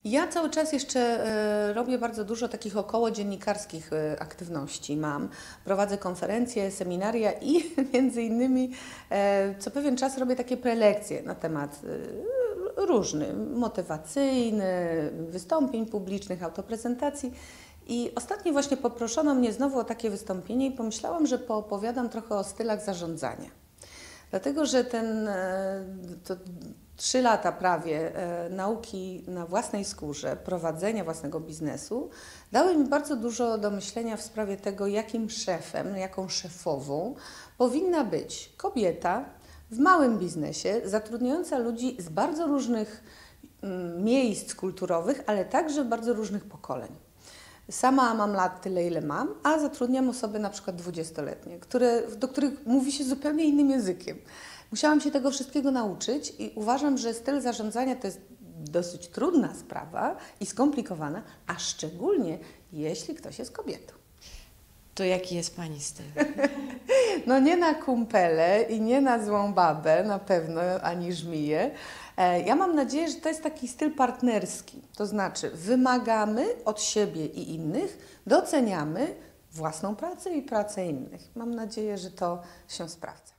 Ja cały czas jeszcze robię bardzo dużo takich około dziennikarskich aktywności mam. Prowadzę konferencje, seminaria i między innymi co pewien czas robię takie prelekcje na temat różny, motywacyjny, wystąpień publicznych, autoprezentacji. I ostatnio właśnie poproszono mnie znowu o takie wystąpienie i pomyślałam, że poopowiadam trochę o stylach zarządzania. Dlatego, że to 3 lata prawie nauki na własnej skórze, prowadzenia własnego biznesu dały mi bardzo dużo do myślenia w sprawie tego, jakim szefem, jaką szefową powinna być kobieta w małym biznesie, zatrudniająca ludzi z bardzo różnych miejsc kulturowych, ale także bardzo różnych pokoleń. Sama mam lat tyle, ile mam, a zatrudniam osoby na przykład 20-letnie, do których mówi się zupełnie innym językiem. Musiałam się tego wszystkiego nauczyć i uważam, że styl zarządzania to jest dosyć trudna sprawa i skomplikowana, a szczególnie jeśli ktoś jest kobietą. To jaki jest Pani styl? No nie na kumpelę i nie na złą babę na pewno, ani żmiję. Ja mam nadzieję, że to jest taki styl partnerski. To znaczy wymagamy od siebie i innych, doceniamy własną pracę i pracę innych. Mam nadzieję, że to się sprawdza.